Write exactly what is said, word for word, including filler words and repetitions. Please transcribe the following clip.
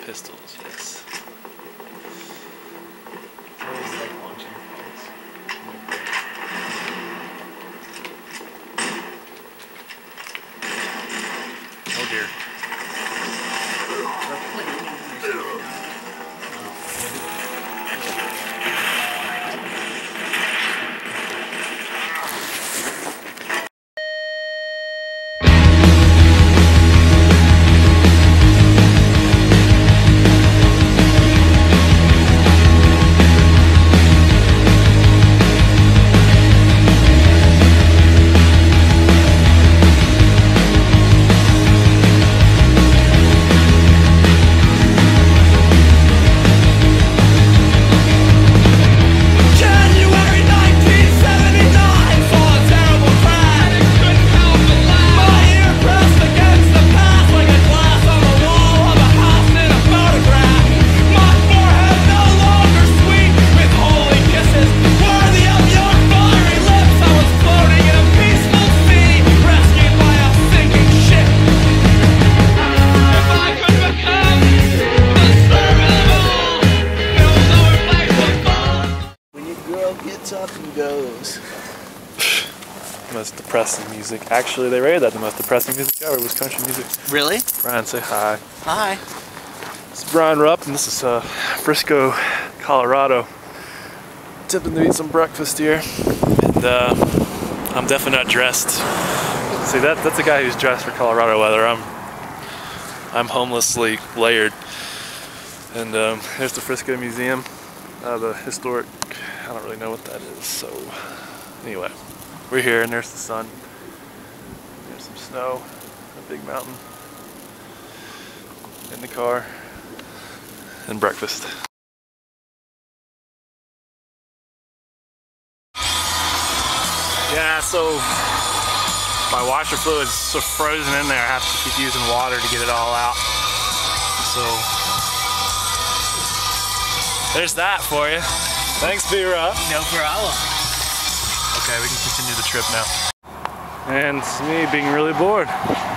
pistols, yes. Oh dear. Gets up and goes. Most depressing music. Actually, they rated that the most depressing music ever was country music. Really? Brian, say hi. Hi. This is Brian Rupp, and this is uh, Frisco, Colorado. Tipping to eat some breakfast here, and uh, I'm definitely not dressed. See, that that's a guy who's dressed for Colorado weather. I'm I'm homelessly layered. And um, here's the Frisco Museum, uh, the historic. I don't really know what that is, so anyway, we're here and there's the sun. There's some snow, a big mountain, in the car, and breakfast. Yeah, so my washer fluid's so frozen in there, I have to keep using water to get it all out. So there's that for you. Thanks, B-Rupp. No problem. Okay, we can continue the trip now. And it's me being really bored.